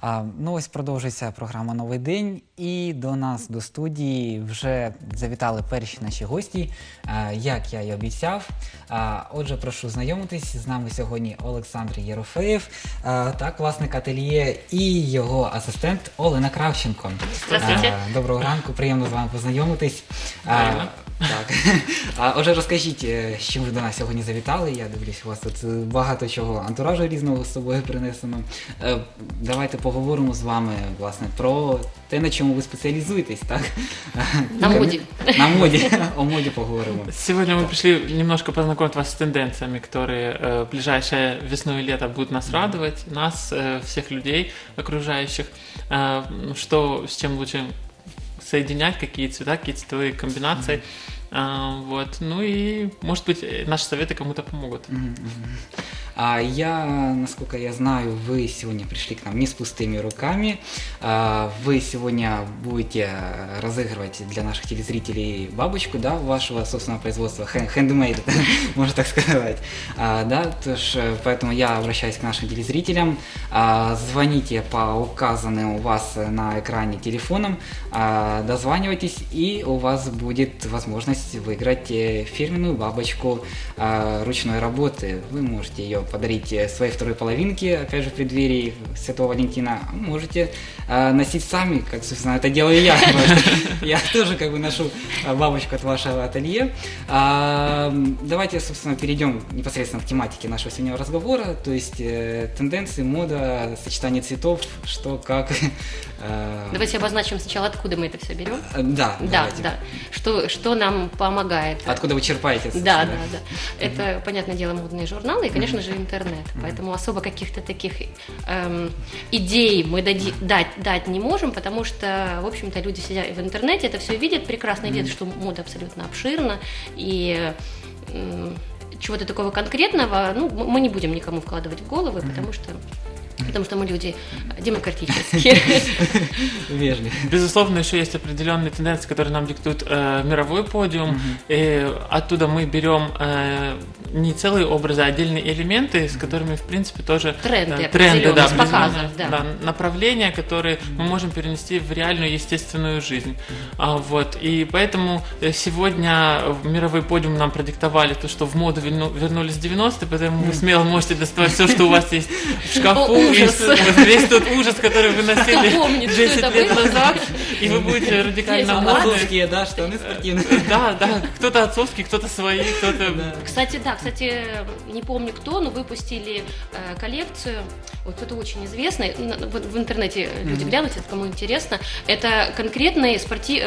Ну ось продовжується програма «Новий день» і до нас, до студії, вже завітали перші наші гості, як я й обіцяв. Отже, прошу знайомитись, з нами сьогодні Олександр Єрофеєв, так, власник ательє, і його асистент Олена Кравченко. Здравствуйте. Доброго ранку, приємно з вами познайомитись. Так. Отже, розкажіть, з чим ви до нас сьогодні завітали. Я дивлюсь, у вас тут багато чого антуражу різного з собою принесено. Давайте поговоримо з вами, власне, про те, на чому ви спеціалізуєтесь, так? На моде. На моді. О моді поговоримо. Сегодня мы пришли немножко познакомить вас с тенденциями, которые в ближайшее весну и лето будут нас радовать, нас, всех людей окружающих, что, с чем лучше соединять, какие цвета, какие цветовые комбинации. Вот. Ну и, может быть, наши советы кому-то помогут. Насколько я знаю, вы сегодня пришли к нам не с пустыми руками. Вы сегодня будете разыгрывать для наших телезрителей бабочку, да, вашего собственного производства, handmade, можно так сказать. Да, поэтому я обращаюсь к нашим телезрителям. Звоните по указанным у вас на экране телефонам, дозванивайтесь, и у вас будет возможность выиграть фирменную бабочку ручной работы. Вы можете ее подарить своей второй половинке, опять же, в преддверии Святого Валентина. Можете носить сами, как, собственно, это делаю я. Я тоже как бы ношу бабочку от вашего ателье. Давайте, собственно, перейдем непосредственно к тематике нашего сегодняшнего разговора, то есть тенденции, мода, сочетание цветов, что, как. Давайте обозначим сначала, откуда мы это все берем. Да, да. Что нам помогает. Откуда вы черпаете? Да. Это, понятное дело, модные журналы и, конечно же, интернет. Поэтому особо каких-то таких идей мы дать не можем, потому что, в общем-то, люди сидят в интернете, это все видят, прекрасно видят, что мода абсолютно обширна, и чего-то такого конкретного, мы не будем никому вкладывать в головы, потому что мы люди демократические. Вежливо. Безусловно, еще есть определенные тенденции, которые нам диктует мировой подиум. И оттуда мы берем не целые образы, а отдельные элементы, с которыми, в принципе, тоже тренды, да, показов, да, направления, которые мы можем перенести в реальную естественную жизнь. Вот. И поэтому сегодня мировой подиум нам продиктовали то, что в моду вернулись 90-е, поэтому вы смело можете доставать все, что у вас есть в шкафу. Весь тот ужас, который вы носили 10 лет назад, и вы будете радикально модные. Отцовские, да, штаны спортивные. Да, кто-то отцовские, кто-то свои, кто-то... Кстати, не помню кто, но выпустили коллекцию, вот кто-то очень известный, в интернете люди глянут, кому интересно, это конкретные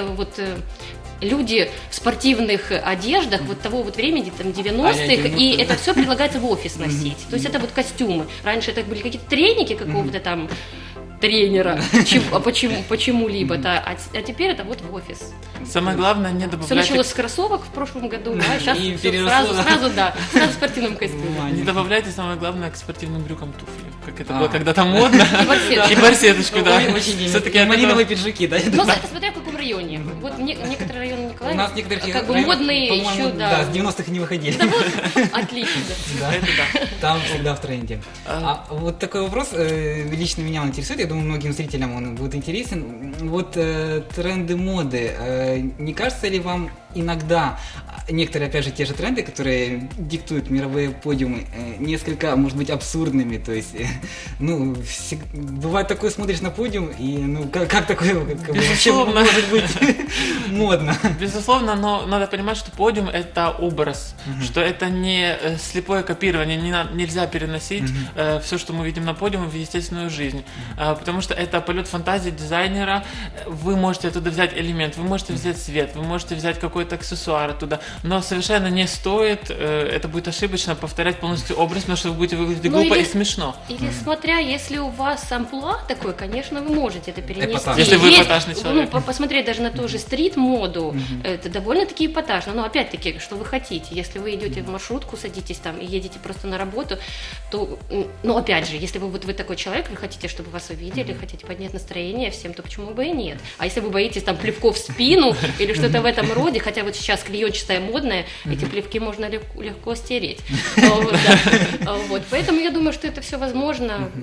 люди в спортивных одеждах вот того вот времени, там, 90-х, и это все предлагается в офис носить. То есть это вот костюмы. Раньше это были какие-то треники какого-то там тренера, почему-либо, а теперь это вот в офис. Самое главное не добавлять... Все началось с кроссовок в прошлом году, а сейчас сразу в спортивном костюме. Не добавляйте, самое главное, к спортивным брюкам туфли, как это было когда-то модно. И барсеточку, да. Все-таки малиновые пиджаки, да? Ну, смотря в каком районе. Вот некоторые районы Николаева, у нас некоторые как бы модные еще, да, с 90-х не выходили. Отлично, да. Там всегда в тренде. Вот такой вопрос лично меня интересует, я думаю, многим зрителям он будет интересен. Вот тренды моды, не кажется ли вам иногда некоторые, опять же, те же тренды, которые диктуют мировые подиумы, несколько, может быть, абсурдными, то есть, бывает такое, смотришь на подиум, и, как такое вообще может быть модно? Безусловно, но надо понимать, что подиум – это образ, что это не слепое копирование, нельзя переносить все, что мы видим на подиуме, в естественную жизнь, потому что это полет фантазии дизайнера, вы можете оттуда взять элемент, вы можете взять цвет, вы можете взять какой-то аксессуар оттуда, но совершенно не стоит, это будет ошибочно, повторять полностью образ, потому что вы будете выглядеть глупо и смешно. Или смотря, если у вас амплуа такое, конечно, вы можете это перенести. Если вы эпатажный человек. Посмотреть даже на ту же стрит-моду, это довольно-таки эпатажно, но опять-таки, что вы хотите, если вы идете в маршрутку, садитесь там и едете просто на работу, то, опять же, если вы такой человек, вы хотите, чтобы вас увидели, хотите поднять настроение всем, то почему бы и нет? А если вы боитесь там плевков в спину или что-то в этом роде, хотя вот сейчас клеенчатая модная, эти плевки можно легко стереть. Поэтому я думаю, что это все возможно.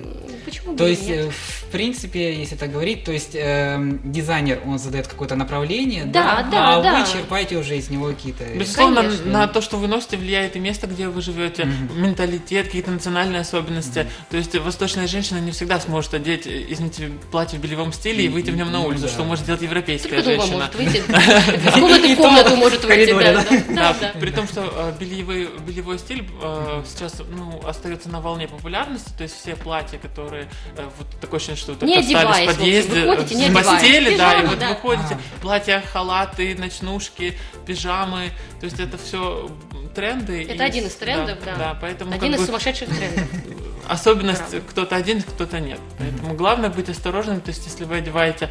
почему бы То и есть, нет? в принципе, если так говорить, то есть дизайнер, он задает какое-то направление, Да, а да. вы черпаете уже из него какие-то... Безусловно, Конечно. на то, что вы носите, влияет и место, где вы живете, менталитет, какие-то национальные особенности. То есть восточная женщина не всегда сможет одеть, извините, платье в бельевом стиле и выйти в нем на улицу, да. что может сделать европейская Только дома женщина. может выйти, из комнаты в комнату может в выйти, коридоре, да. При том, что бельевой стиль сейчас остается на волне популярности, то есть все платья, которые вот такое ощущение, что вы Не только встали одеваясь, в подъезде, в общем, выходите, не в постели, одеваясь. да, и Пижама, вот да. вы ходите, платья, халаты, ночнушки, пижамы, то есть это все тренды. Это один из трендов, да. Да, поэтому Один как из бы сумасшедших трендов. особенность Правда. кто-то один, кто-то нет. Поэтому главное быть осторожным, то есть если вы одеваете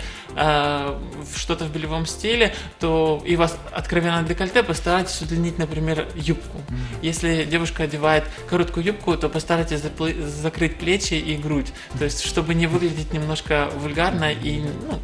что-то в бельевом стиле, то и у вас откровенно декольте, постарайтесь удлинить, например, юбку. Если девушка одевает короткую юбку, то постарайтесь закрыть плечи и грудь, то есть чтобы не выглядеть немножко вульгарно и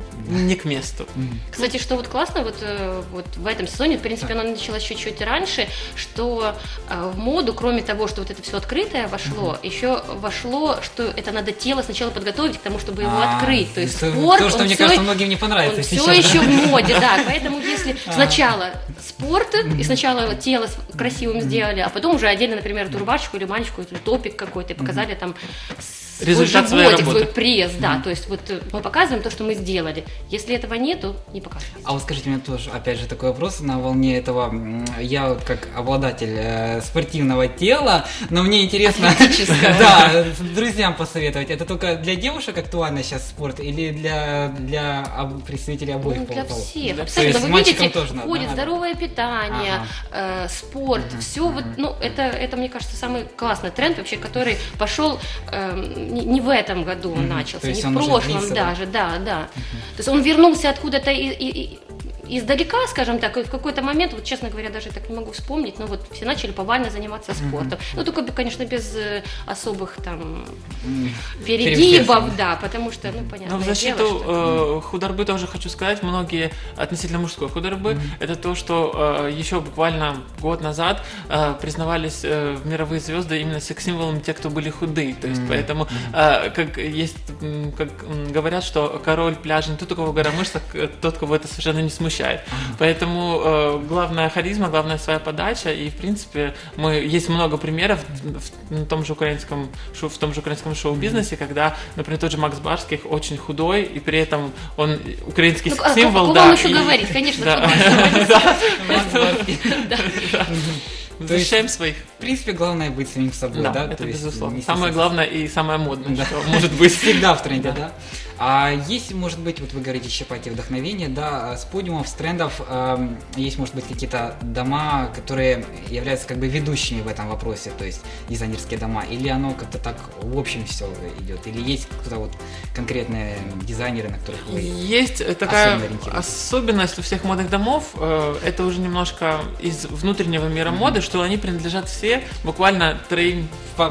не к месту. Кстати, что вот классно, вот в этом сезоне, в принципе, оно началось чуть-чуть раньше, что в моду, кроме того, что вот это все открытое вошло, еще вошло, что это надо тело сначала подготовить к тому, чтобы его открыть. То есть спорт, то, что, он мне всё- кажется, многим не понравится он сейчас. все еще в моде, да. Поэтому если сначала спорт, и сначала тело красивым сделали, а потом уже одели, например, эту рубашечку или манечку, или топик какой-то, и показали там Результат свой своей животик, свой работы. пресс, да. То есть вот мы показываем то, что мы сделали. Если этого нету, не показываем. А вот скажите мне тоже, опять же, такой вопрос на волне этого. Я вот как обладатель спортивного тела, но мне интересно, да, друзьям посоветовать. Это только для девушек актуально сейчас спорт или для представителей обоих Ну, для полов? всех, То абсолютно. есть Вы мальчикам видите, тоже надо, входит да? здоровое питание, спорт, все вот, ну, это, мне кажется, самый классный тренд вообще, который пошел не в этом году он начался, То есть не он в уже прошлом длится, да? даже, да. То есть он вернулся откуда-то издалека, скажем так, и в какой-то момент, вот честно говоря, даже так не могу вспомнить, но вот все начали повально заниматься спортом. Ну, только, конечно, без особых там перегибов, да, потому что, ну, понятно. Но в защиту худорбы тоже хочу сказать, многие относительно мужской худорбы, это то, что еще буквально год назад признавались мировые звезды именно секс-символами те, кто были худые. То есть поэтому, как говорят, что король пляжа не тот, у кого гора мышц, а тот, кого это совершенно не смущает. Поэтому главная харизма, главная своя подача, и в принципе есть много примеров в том же украинском шоу-бизнесе, когда, например, тот же Макс Барских очень худой, и при этом он украинский символ. Кого вам еще говорить, конечно, Защищаем своих. В принципе, главное быть самим собой, да? Это То есть безусловно. не Самое главное и самое модное, Да. что может быть. Всегда в тренде, да? А есть, может быть, вот вы говорите, черпайте вдохновение, да, с подиумов, с трендов, есть, может быть, какие-то дома, которые являются как бы ведущими в этом вопросе, то есть дизайнерские дома, или оно как-то так в общем все идет, или есть кто-то вот конкретные дизайнеры, на которых вы... Есть такая особенно ориентируетесь? особенность у всех модных домов, это уже немножко из внутреннего мира моды, что они принадлежат все буквально три,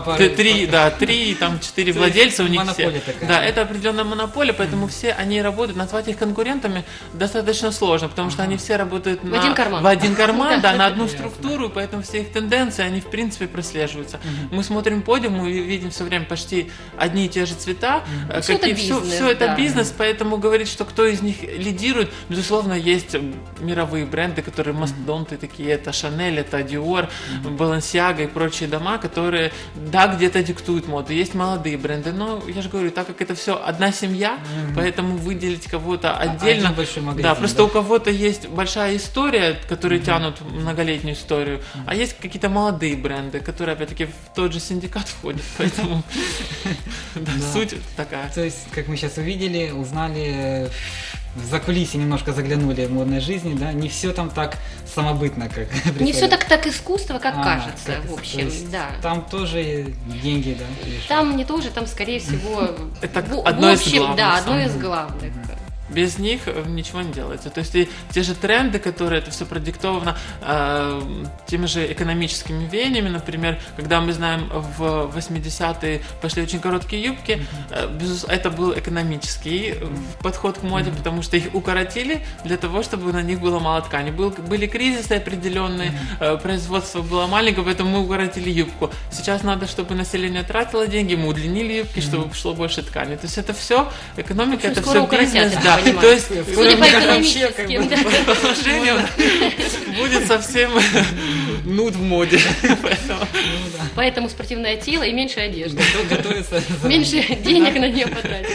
там 4 владельца у них все. Монополия такая. Да, это определенная монополия, поэтому все они работают, назвать их конкурентами достаточно сложно, потому что они все работают В один карман. в один карман, да, на одну структуру, поэтому все их тенденции, они в принципе прослеживаются. Мы смотрим подиум и видим все время почти одни и те же цвета, Всё это бизнес, все это да. бизнес, поэтому говорить, что кто из них лидирует, безусловно, есть мировые бренды, которые мастодонты такие, это Chanel, это Dior, Balenciaga и прочие дома, которые, да, где-то диктуют моду. Есть молодые бренды, но, я же говорю, так как это все одна семья, поэтому выделить кого-то отдельно. Один большой магазин, да, просто да. у кого-то есть большая история, которые тянут многолетнюю историю, а есть какие-то молодые бренды, которые, опять-таки, в тот же синдикат входят, поэтому суть такая. То есть, как мы сейчас увидели, узнали, в закулисье немножко заглянули в модной жизни, да, не все там так самобытно, как Не все представляется. так искусство, как кажется, как- в то общем, есть да. Там тоже деньги, да? или что? Там не тоже, там, скорее всего, Это в одно из общем, главных, да, одно самое. из главных. Без них ничего не делается. То есть и те же тренды, которые это все продиктовано теми же экономическими веяниями, например, когда мы знаем, в 80-е пошли очень короткие юбки, это был экономический подход к моде, потому что их укоротили для того, чтобы на них было мало ткани. Были кризисы определенные, производство было маленькое, поэтому мы укоротили юбку. Сейчас надо, чтобы население тратило деньги, мы удлинили юбки, чтобы пошло больше ткани. То есть это все экономика, это все бизнес. Да. То есть, судя по экономическим, положению будет совсем нуд в моде. Поэтому спортивное тело и меньше одежды. Готовится. Меньше денег на нее потратить.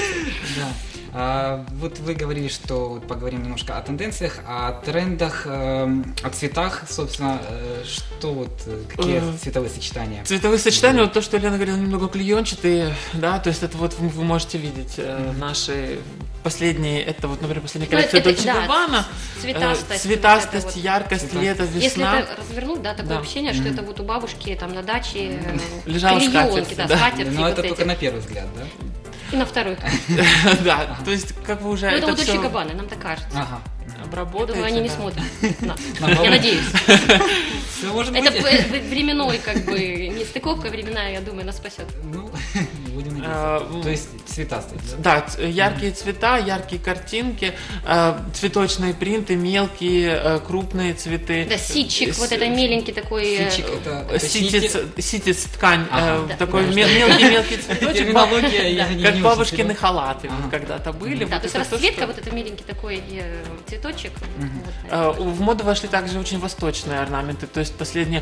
Вот вы говорили, что вот поговорим немножко о тенденциях, о трендах, о цветах, собственно, что вот, какие цветовые сочетания? Цветовые сочетания, вот то, что Лена говорила, немного клеенчатые, да, то есть это вот вы можете видеть наши последние, это вот, например, последняя коллекция Dolce & Gabbana, цветастость, вот яркость, лето, весна. Если это развернуть, да, такое ощущение, что это вот у бабушки там на даче лежала скатерть, скатерти. Но это только на первый взгляд, да? И на второй. Да, то есть как бы уже это у Dolce & Gabbana, нам так кажется. Обработаете. Я думаю, они не смотрят нас. Я надеюсь. Это временной, как бы, нестыковка временная, я думаю, нас спасет. Ну, будем надеяться. То есть цветастость. Да, яркие цвета, яркие картинки, цветочные принты, мелкие, крупные цветы. Да, ситчик, вот это меленький такой. Ситчик, это ситец ткань, такой мелкий цветочек, как бабушкины халаты когда-то были. Да, то есть расцветка, вот это меленький такой цветочек. В моду вошли также очень восточные орнаменты, то есть последние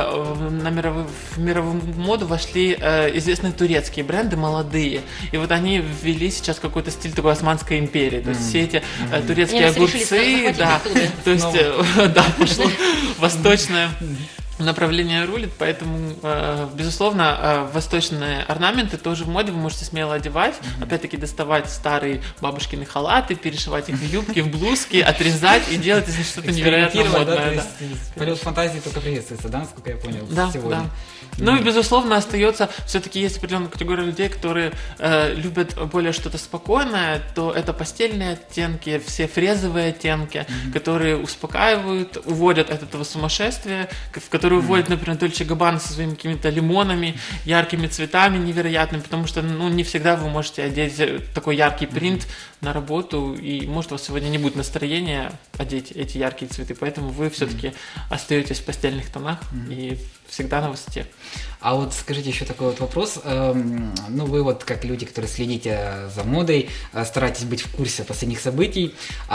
в мировую моду вошли известные турецкие бренды, молодые, и вот они ввели сейчас какой-то стиль такой Османской империи, то есть все эти турецкие огурцы, да, то есть да, пошло восточное направление рулит, поэтому, безусловно, восточные орнаменты тоже в моде, вы можете смело одевать, опять-таки доставать старые бабушкины халаты, перешивать их в юбки, в блузки, отрезать и делать из них что-то невероятно модное. Да, полет фантазии только приветствуется, да, насколько я понял, сегодня. Да. Ну и, безусловно, остается, все-таки есть определенная категория людей, которые любят более что-то спокойное, то это пастельные оттенки, все фрезовые оттенки, которые успокаивают, уводят от этого сумасшествия, в которое уводит, например, Dolce & Gabbana со своими какими-то лимонами, яркими цветами невероятными, потому что, не всегда вы можете одеть такой яркий принт на работу, и, может, у вас сегодня не будет настроения одеть эти яркие цветы, поэтому вы все-таки остаетесь в пастельных тонах и всегда на высоте. А вот скажите еще такой вот вопрос. Вы вот как люди, которые следите за модой, стараетесь быть в курсе последних событий.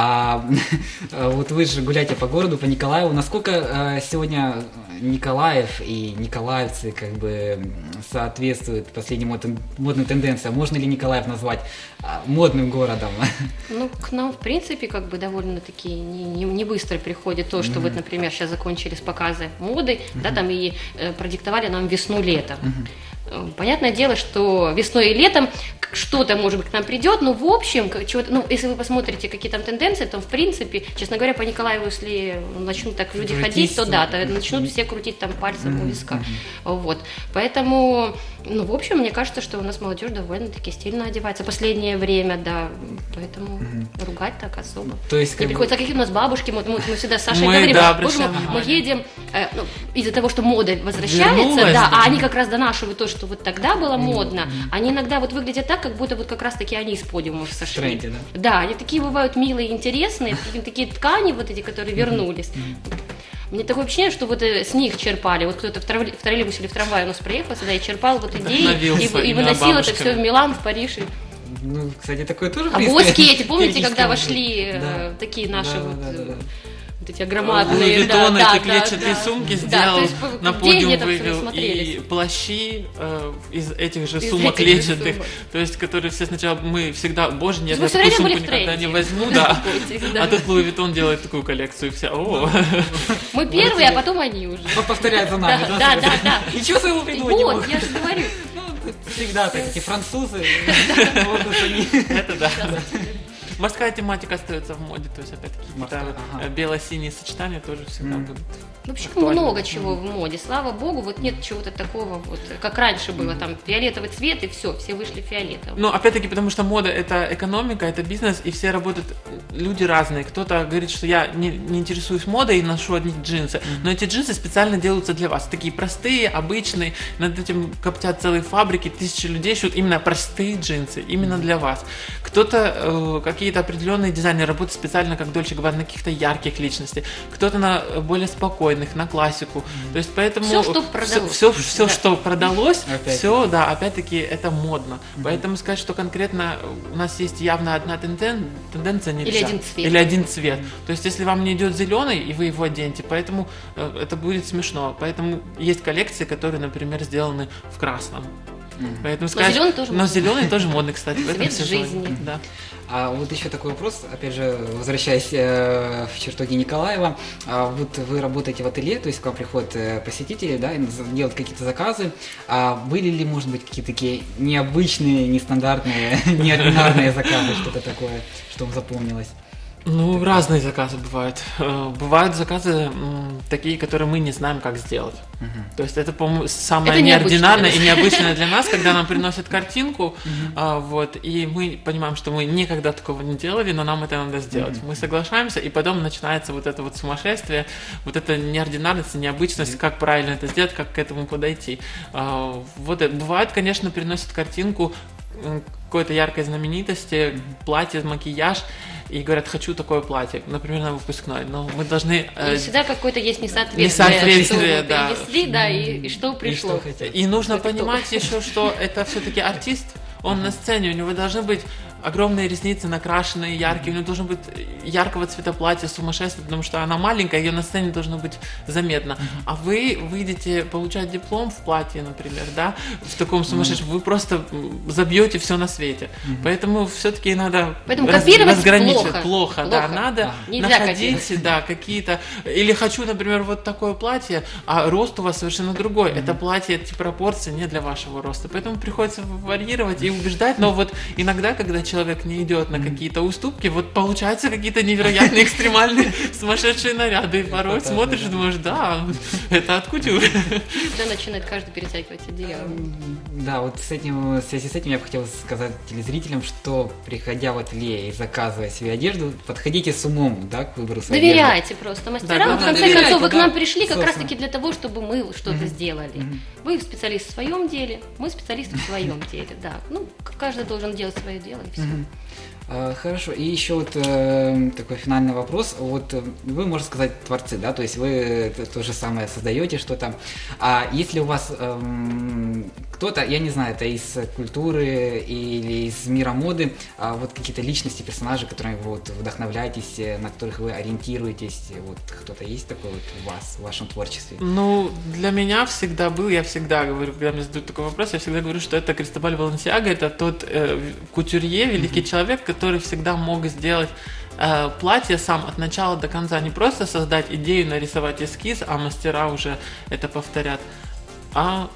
Вот вы же гуляете по городу, по Николаеву. Насколько сегодня Николаев и николаевцы как бы соответствуют последним модным тенденциям? Можно ли Николаев назвать модным городом? К нам, в принципе, как бы довольно-таки не быстро приходит то, что вот, например, сейчас закончились показы моды, да, там и продиктовали нам весну-лето. Понятное дело, что весной и летом что-то, может быть, к нам придет, но в общем, если вы посмотрите, какие там тенденции, то, в принципе, честно говоря, по Николаеву, если начнут так люди ходить, то да, то начнут все крутить там пальцем у виска. Вот. Поэтому, в общем, мне кажется, что у нас молодежь довольно-таки стильно одевается последнее время, да, поэтому ругать так особо. То есть, не приходится, какие у нас бабушки, мы всегда с Сашей говорим, мы едем, из-за того, что мода возвращается, а они как раз донашивают то, что вот тогда было модно, они иногда вот выглядят так, как будто вот как раз таки они из подиумов сошли. Тренде, да? Да, они такие бывают милые, интересные, такие ткани вот эти, которые вернулись. Мне такое ощущение, что вот с них черпали, вот кто-то в троллейбусе или в трамвае у нас приехал сюда и черпал вот идеи, и выносил это все в Милан, в Париж. Кстати, такое тоже А воски эти, помните, когда вошли такие наши вот эти громадные эти клетчатые сумки сделал, на подиум вывел, и плащи из этих же сумок клетчатых, то есть, которые все сначала, мы всегда, боже, нет, я такую сумку никогда не возьму, да, а тут Луи Виттон делает такую коллекцию, и все, мы первые, а потом они уже. Повторяют за нами, да? Да. Ничего своего придумать не могут. Вот, я же говорю. Всегда так, эти французы, это да. Морская тематика остается в моде, то есть опять-таки какие-то бело-синие сочетания тоже всегда будут. Вообще актуально. много чего в моде. Слава богу, вот нет чего-то такого, вот, как раньше было, там фиолетовый цвет, и все вышли фиолетовым. Ну, опять-таки, потому что мода – это экономика, это бизнес, и все работают, люди разные. Кто-то говорит, что я не интересуюсь модой и ношу одни джинсы, но эти джинсы специально делаются для вас. Такие простые, обычные, над этим коптят целые фабрики, тысячи людей шьют именно простые джинсы, именно для вас. Кто-то, какие-то определенные дизайнеры работают специально, как Дольче Габбана, на каких-то ярких личностей, кто-то на более спокойных, на классику. То есть поэтому Все, что продалось. Все, что продалось, Опять. все, да, опять-таки это модно. Поэтому сказать, что конкретно у нас есть явно одна тенденция нельзя. Или один цвет. Или один цвет. То есть если вам не идет зеленый, и вы его оденете, поэтому это будет смешно. Поэтому есть коллекции, которые, например, сделаны в красном. Поэтому сказать, зелёный тоже но модный. зеленый тоже модный, кстати. в этом Цвет сезоне. жизни. Да. А вот еще такой вопрос, опять же, возвращаясь в чертоги Николаева. Вот вы работаете в ателье, то есть к вам приходят посетители, да, и делают какие-то заказы. А были ли, может быть, какие-то такие необычные, нестандартные, неординарные заказы, что-то такое, что вам запомнилось? Ну, разные заказы бывают. Бывают заказы такие, которые мы не знаем, как сделать. То есть это, по-моему, самое Это неординарное необычно. и необычное для нас, когда нам приносят картинку, вот, и мы понимаем, что мы никогда такого не делали, но нам это надо сделать. Мы соглашаемся, и потом начинается вот это вот сумасшествие, вот эта неординарность, необычность, как правильно это сделать, как к этому подойти. Вот, бывает, конечно, приносят картинку какой-то яркой знаменитости, платье, макияж, и говорят, хочу такое платье, например, на выпускной, но мы должны... И всегда какое-то есть несоответствие, Несоответствие, что да. вы принесли, да, и что пришло. И нужно Это кто? понимать еще, что это все-таки артист, он на сцене, у него должны быть огромные ресницы накрашенные, яркие, у него должен быть яркого цвета платье, сумасшествие, потому что она маленькая, ее на сцене должно быть заметно. А вы выйдете получать диплом в платье, например, да, в таком сумасшедшем, вы просто забьете все на свете. Поэтому все-таки надо Поэтому копировать разграничивать. плохо. Да, надо Нельзя находить, да, какие-то... Или хочу, например, вот такое платье, а рост у вас совершенно другой. Это платье, эти пропорции не для вашего роста. Поэтому приходится варьировать и убеждать. Но вот иногда, когда человек не идет на какие-то уступки, вот получаются какие-то невероятные, экстремальные, сумасшедшие наряды. И порой смотришь и думаешь, да, это от кутюры. Когда начинает каждый перетягивать одеяло. Да, вот в связи с этим я бы хотел сказать телезрителям, что приходя в ателье и заказывая себе одежду, подходите с умом, да, к выбору своей одежды. Доверяйте просто мастерам. Да, В конце доверяйте, концов, вы к да, нам пришли как собственно. раз-таки для того, чтобы мы что-то сделали. Вы специалист в своем деле, мы специалисты в своем деле, да. Ну, каждый должен делать свое дело, и все. Хорошо, и еще вот такой финальный вопрос. Вот вы, можно сказать, творцы, да, то есть вы то же самое создаете что-то. А если у вас кто-то, я не знаю, это из культуры или из мира моды, вот какие-то личности, персонажи, которыми вы вот вдохновляетесь, на которых вы ориентируетесь, вот кто-то есть такой вот у вас, в вашем творчестве? Ну, для меня всегда был, я всегда говорю, когда мне задают такой вопрос, я всегда говорю, что это Кристобаль Баленсиага, это тот кутюрье, великий человек, который всегда мог сделать платье сам от начала до конца, не просто создать идею, нарисовать эскиз, а мастера уже это повторят, а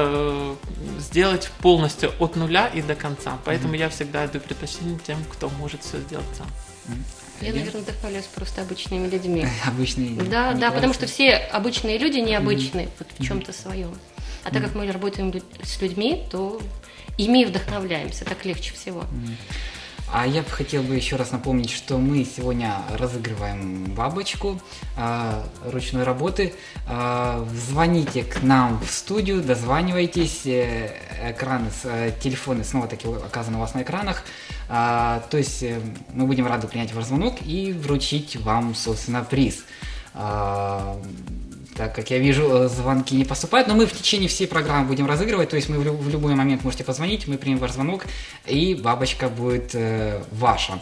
сделать полностью от нуля и до конца. Поэтому я всегда даю предпочтение тем, кто может все сделать сам. Я, наверное, вдохновляюсь просто обычными людьми. Обычные. Да, да, потому что все обычные люди необычные вот в чем-то своем. А так как мы работаем с людьми, то ими вдохновляемся, так легче всего. А я бы хотел бы еще раз напомнить, что мы сегодня разыгрываем бабочку ручной работы. Звоните к нам в студию, дозванивайтесь. Телефоны снова-таки оказаны у вас на экранах. То есть мы будем рады принять ваш звонок и вручить вам, собственно, приз. Так как я вижу, звонки не поступают, но мы в течение всей программы будем разыгрывать, то есть мы в любой момент можете позвонить, мы примем ваш звонок, и бабочка будет ваша.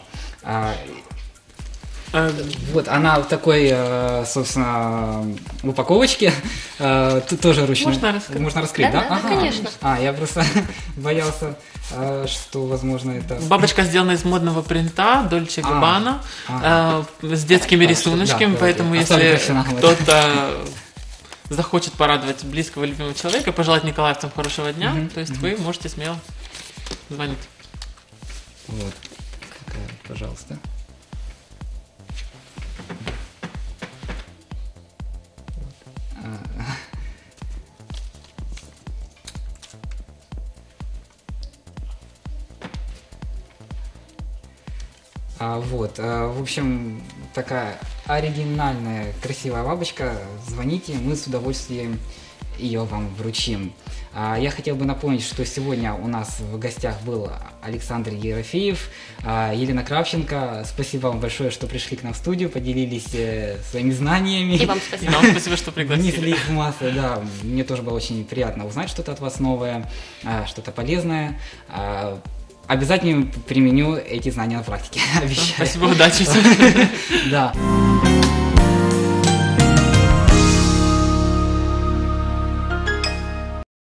Вот, она в такой, собственно, упаковочке, тут тоже ручной. Можно раскрыть, да? Да, конечно. Я просто боялся, что, возможно, это... Бабочка сделана из модного принта Дольче Габбана, с детскими рисуночками, поэтому если кто-то захочет порадовать близкого любимого человека, пожелать николаевцам хорошего дня, то есть вы можете смело звонить. Вот, пожалуйста. В общем, такая оригинальная, красивая бабочка. Звоните, мы с удовольствием ее вам вручим. Я хотел бы напомнить, что сегодня у нас в гостях был Александр Ерофеев, Елена Кравченко. Спасибо вам большое, что пришли к нам в студию, поделились своими знаниями. И вам спасибо. Вам спасибо, что пригласили. Внесли их в массы, да. Мне тоже было очень приятно узнать что-то от вас новое, что-то полезное. Обязательно применю эти знания на практике, обещаю. Спасибо, удачи. Да.